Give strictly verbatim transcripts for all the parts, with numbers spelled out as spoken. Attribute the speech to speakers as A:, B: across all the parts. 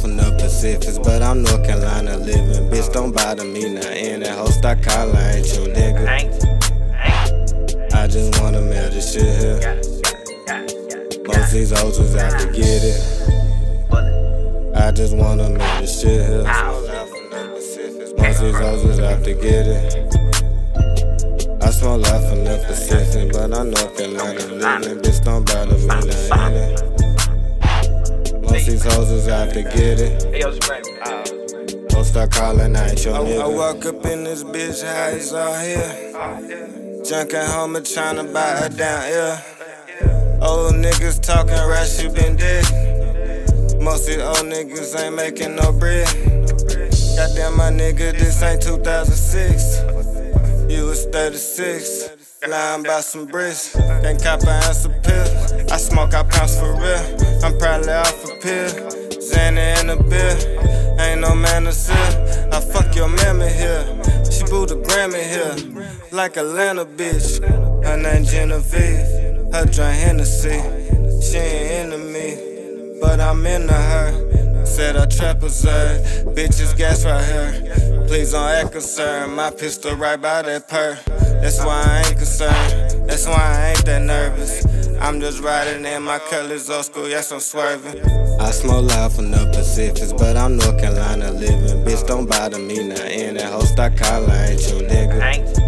A: from the Pacifics, but I'm North Carolina living. Bitch, don't bother me now. And that hoe start calling, I ain't your nigga. I just wanna mail this shit here. Most of these hoes was out to get it. I just wanna mail this shit here. Most of these hoes was out to get it. I smoke life from the Pacific, but I'm North Carolina living. Bitch, don't bother me now, ain't it? Most these hoes is out to get it. Don't start calling, I ain't your nigga. I walk up in this bitch, how it's all here. Junk at home and tryna buy her down here. Old niggas talking right, she been dead. Most these old niggas ain't making no bread. Goddamn my nigga, this ain't two thousand six. You was thirty-six, lying by some bricks. Can't cop an ounce of pill. I smoke out pounds for real. I'm probably off a pill. Xanny in a beer. Ain't no man to seal. I fuck your mammy here. She booed a Grammy here. Like Atlanta bitch. Her name Genevieve. Her drink Hennessy. She ain't into me, but I'm into her. Said I trap absurd. Bitches gas right here. Please don't act concerned. My pistol right by that purr. That's why I ain't concerned. That's why I ain't that nervous. I'm just riding in my colors old school, yes I'm swerving. I smoke loud from the Pacifics, but I'm North Carolina living. Bitch, don't bother me now. And that hoe start calling, I ain't your nigga.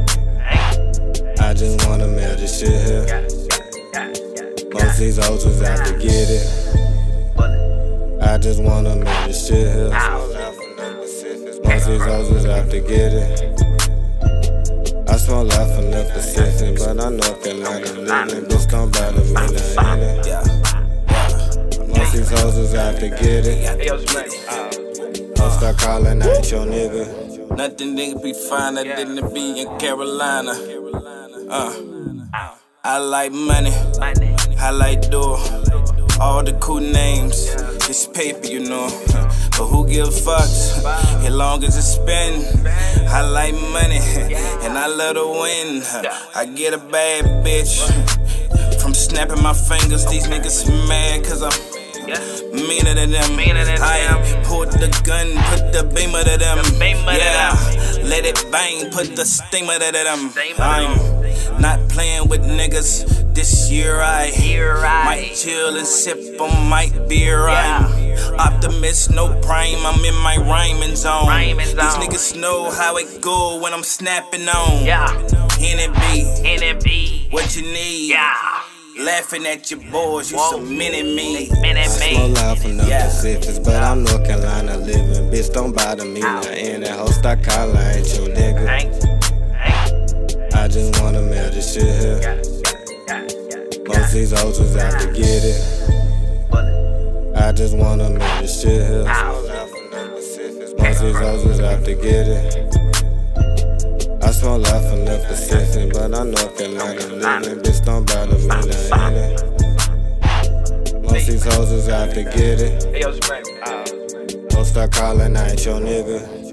A: I just wanna mail this shit here. Most of these hoes was out to get it. I just wanna mail this shit here. Most of these hoes was out to get it. I smoke life from the Pacific, but I'm North Carolina living. Bitch, don't bother me now, ain't it? Most of these hoes was out to get it. Don't start calling, I ain't your nigga.
B: Nothing nigga be finer than to be in Carolina. Uh, I like money, I like door, all the cool names. It's paper, you know, but who gives fucks as long as it's spin? I like money and I love to win. I get a bad bitch from snapping my fingers. These niggas mad cause I'm meaner than them. I pulled the gun, put the beamer to them. Yeah, let it bang, put the steamer to them. I'm not playing with niggas. This year I might chill and sip on my beer. I'm optimist, no prime, I'm in my rhyming zone. These niggas know how it go when I'm snapping on. N N B, what you need? Laughing at your boys, you some mini-me.
A: I smoke loud from the Pacifics, but I'm North Carolina living. Bitch, don't bother me now. And that hoe start calling, I ain't your nigga. I just wanna mail this shit here. Most of these hoes was out to get it. I just wanna mail this shit here. Most of these hoes was out to get it. I smoke life from the Pacific, but I'm North Carolina living. Bitch, don't bother me now, ain't it? Most of these hoes was out to get it. Don't start calling, I ain't your nigga.